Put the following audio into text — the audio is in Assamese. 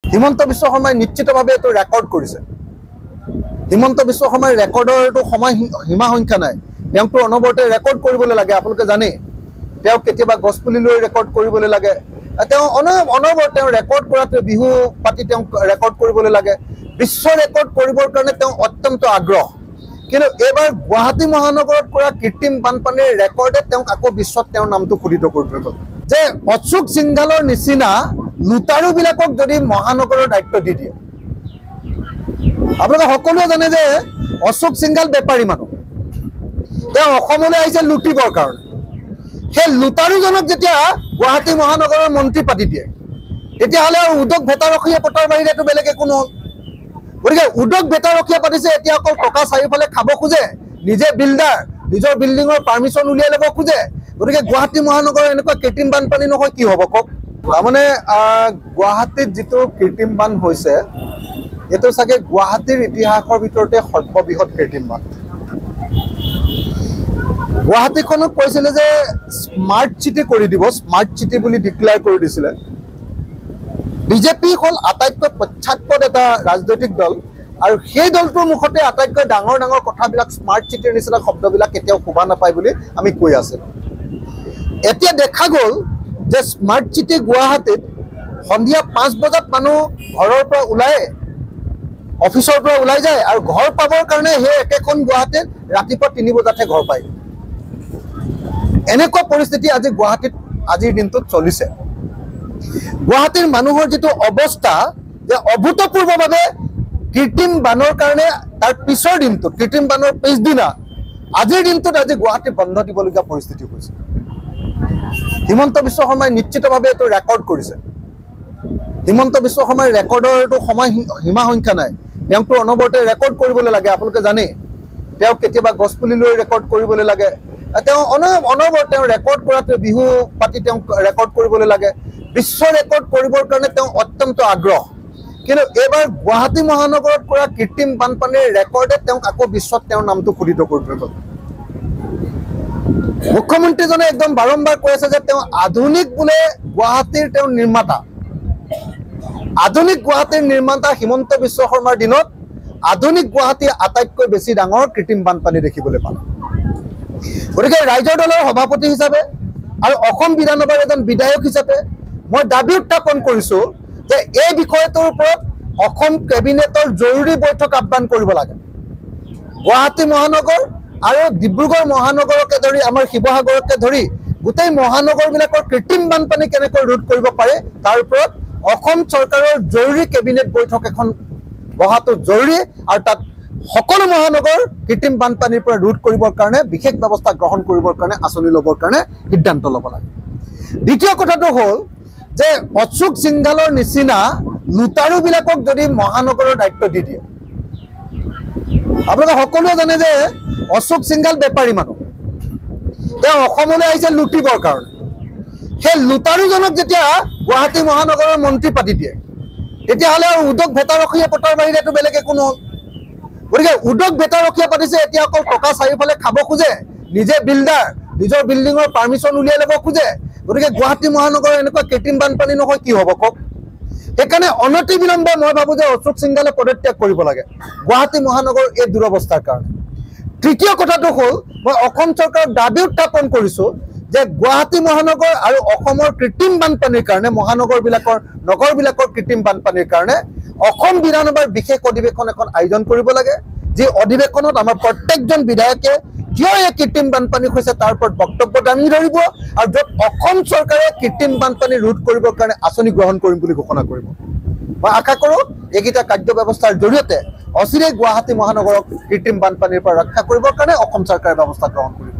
হিমন্ত বিশ্ব শৰ্মাই নিশ্চিতভাৱে এইটো ৰেকৰ্ড কৰিছে। হিমন্ত বিশ্ব শৰ্মাৰ ৰেকৰ্ডৰ এইটো সময় সীমা সংখ্যা নাই। তেওঁকতো অনবৰতে ৰেকৰ্ড কৰিবলৈ লাগে। আপোনালোকে জানে তেওঁক কেতিয়াবা গছপুলি লৈ ৰেকৰ্ড কৰিবলৈ লাগে। তেওঁ অনবৰতে তেওঁ ৰেকৰ্ড কৰাটো বিহু পাতি তেওঁক ৰেকৰ্ড কৰিবলৈ লাগে। বিশ্ব ৰেকৰ্ড কৰিবৰ কাৰণে তেওঁ অত্যন্ত আগ্ৰহ। কিন্তু এইবাৰ গুৱাহাটী মহানগৰত কৰা কৃত্ৰিম বানপানীৰ ৰেকৰ্ডে তেওঁক আকৌ বিশ্বত তেওঁৰ নামটো খোদিত কৰি থৈ গ'ল। যে অশোক সিংঘালৰ নিচিনা লুটাৰুবিলাকক যদি মহানগৰৰ দায়িত্ব দি দিয়ে, আপোনালোকে সকলোৱে জানে যে অশোক সিংঘাল বেপাৰী মানুহ। তেওঁ অসমলৈ আহিছে লুটিবৰ কাৰণে। সেই লুটাৰুজনক যেতিয়া গুৱাহাটী মহানগৰৰ মন্ত্ৰী পাতি দিয়ে, তেতিয়াহ'লে আৰু উদ্যোগ ভেটাৰখীয়া পতাৰ বাহিৰেতো বেলেগ একো নহ'ল। গতিকে উদ্যোগ ভেটাৰখীয়া পাতিছে, এতিয়া অকল টকা চাৰিওফালে খাব খোজে, নিজে বিল্ডাৰ, নিজৰ বিল্ডিঙৰ পাৰ্মিশ্যন উলিয়াই ল'ব খোজে। গতিকে গুৱাহাটী মহানগৰৰ এনেকুৱা কৃত্ৰিম বানপানী নহয় কি হ'ব কওক। তাৰমানে গুৱাহাটীত যিটো কৃত্ৰিম বান হৈছে, এইটো চাগে গুৱাহাটীৰ ইতিহাসৰ ভিতৰতে সৰ্ববৃহৎ কৃত্ৰিম বান। গুৱাহাটীখনক কৈছিলে যে স্মাৰ্ট চিটি কৰি দিব, স্মাৰ্ট চিটি বুলি ডিক্লেয়াৰ কৰি দিছিলে। বিজেপি হ'ল আটাইতকৈ পশ্চাৎপদ এটা ৰাজনৈতিক দল, আৰু সেই দলটোৰ মুখতে আটাইতকৈ ডাঙৰ ডাঙৰ কথাবিলাক স্মাৰ্ট চিটিৰ নিচিনা শব্দবিলাক কেতিয়াও শোভা নাপায় বুলি আমি কৈ আছিলোঁ। এতিয়া দেখা গ'ল যে স্মাৰ্ট চিটি গুৱাহাটীত সন্ধিয়া 5 বজাত মানুহ ঘৰৰ পৰা ওলাই, অফিচৰ পৰা ওলাই যায়, আৰু ঘৰ পাবৰ কাৰণে সেই একেখন গুৱাহাটীত ৰাতিপুৱা 3 বজাতহে ঘৰ পায়। এনেকুৱা পৰিস্থিতি আজি গুৱাহাটীত আজিৰ দিনটোত চলিছে। গুৱাহাটীৰ মানুহৰ যিটো অৱস্থা, যে অভূতপূৰ্বভাৱে কৃত্ৰিম বানৰ কাৰণে তাৰ পিছৰ দিনটোত, কৃত্ৰিম বানৰ পিছদিনা আজিৰ দিনটোত আজি গুৱাহাটী বন্ধ দিবলগীয়া পৰিস্থিতি হৈছে। হিমন্ত বিশ্ব শৰ্মাই নিশ্চিতভাৱে এইটো ৰেকৰ্ড কৰিছে। হিমন্ত বিশ্ব শৰ্মাৰ ৰেকৰ্ডৰ এইটো সময় সীমা সংখ্যা নাই। তেওঁকতো অনবৰতে ৰেকৰ্ড কৰিবলৈ লাগে। আপোনালোকে জানে তেওঁক কেতিয়াবা গছপুলি লৈ ৰেকৰ্ড কৰিবলৈ লাগে। তেওঁ অনবৰতে তেওঁ ৰেকৰ্ড কৰাটো বিহু পাতি তেওঁক ৰেকৰ্ড কৰিবলৈ লাগে। বিশ্ব ৰেকৰ্ড কৰিবৰ কাৰণে তেওঁ অত্যন্ত আগ্ৰহ। কিন্তু এইবাৰ গুৱাহাটী মহানগৰত কৰা কৃত্ৰিম বানপানীৰ ৰেকৰ্ডে তেওঁক আকৌ বিশ্বত তেওঁৰ নামটো খোদিত কৰি থৈ গ'ল। মুখ্যমন্ত্ৰীজনে একদম বাৰম্বাৰ কৈ আছে যে তেওঁ আধুনিক বোলে গুৱাহাটীৰ তেওঁ নিৰ্মাতা। আধুনিক গুৱাহাটীৰ নিৰ্মাতা হিমন্ত বিশ্ব শৰ্মাৰ দিনত আধুনিক গুৱাহাটীৰ আটাইতকৈ বেছি ডাঙৰ কৃত্ৰিম বানপানী দেখিবলৈ পালে। গতিকে ৰাইজৰ দলৰ সভাপতি হিচাপে আৰু অসম বিধানসভাৰ এজন বিধায়ক হিচাপে মই দাবী উত্থাপন কৰিছোঁ যে এই বিষয়টোৰ ওপৰত অসম কেবিনেটৰ জৰুৰী বৈঠক আহ্বান কৰিব লাগে। গুৱাহাটী মহানগৰ আৰু ডিব্ৰুগড় মহানগৰকে ধৰি আমাৰ শিৱসাগৰকে ধৰি গোটেই মহানগৰবিলাকৰ কৃত্ৰিম বানপানী কেনেকৈ ৰোধ কৰিব পাৰে তাৰ ওপৰত অসম চৰকাৰৰ জৰুৰী কেবিনেট বৈঠক এখন বহাটো জৰুৰী, আৰু তাত সকলো মহানগৰ কৃত্ৰিম বানপানীৰ পৰা ৰোধ কৰিবৰ কাৰণে বিশেষ ব্যৱস্থা গ্ৰহণ কৰিবৰ কাৰণে আঁচনি ল'বৰ কাৰণে সিদ্ধান্ত ল'ব লাগে। দ্বিতীয় কথাটো হ'ল যে অশোক সিংঘালৰ নিচিনা লুটাৰুবিলাকক যদি মহানগৰৰ দায়িত্ব দি দিয়ে, আপোনালোকে সকলোৱে জানে যে অশোক সিংঘাল বেপাৰী মানুহ। তেওঁ অসমলৈ আহিছে লুটিবৰ কাৰণে। সেই লুটাৰুজনক যেতিয়া গুৱাহাটী মহানগৰৰ মন্ত্ৰী পাতি দিয়ে, তেতিয়াহ'লে আৰু উদ্যোগ ভেটাৰখীয়া পতাৰ বাহিৰেতো বেলেগ একো নহ'ল। গতিকে উদ্যোগ ভেটাৰখীয়া পাতিছে, এতিয়া অকল টকা চাৰিওফালে খাব খোজে, নিজে বিল্ডাৰ, নিজৰ বিল্ডিঙৰ পাৰ্মিশ্যন উলিয়াই ল'ব খোজে। গতিকে গুৱাহাটী মহানগৰৰ এনেকুৱা কৃত্ৰিম বানপানী নহয় কি হ'ব কওক। সেইকাৰণে অনতি বিলম্বে মই ভাবোঁ যে অশোক সিংঘালে পদত্যাগ কৰিব লাগে গুৱাহাটী মহানগৰৰ এই দুৰৱস্থাৰ কাৰণে। তৃতীয় কথাটো হ'ল মই অসম চৰকাৰক দাবী উত্থাপন কৰিছোঁ যে গুৱাহাটী মহানগৰ আৰু অসমৰ কৃত্ৰিম বানপানীৰ কাৰণে, নগৰবিলাকৰ কৃত্ৰিম বানপানীৰ কাৰণে অসম বিধানসভাৰ বিশেষ অধিৱেশন এখন আয়োজন কৰিব লাগে। যি অধিৱেশনত আমাৰ প্ৰত্যেকজন বিধায়কে কিয় এই কৃত্ৰিম বানপানী হৈছে তাৰ ওপৰত বক্তব্য দাঙি ধৰিব, আৰু য'ত অসম চৰকাৰে কৃত্ৰিম বানপানী ৰোধ কৰিবৰ কাৰণে আঁচনি গ্ৰহণ কৰিম বুলি ঘোষণা কৰিব। মই আশা কৰোঁ এইকেইটা কাৰ্য ব্যৱস্থাৰ জৰিয়তে অচিৰেই গুৱাহাটী মহানগৰক কৃত্ৰিম বানপানীৰ পৰা ৰক্ষা কৰিবৰ কাৰণে অসম চৰকাৰে ব্যৱস্থা গ্ৰহণ কৰিব।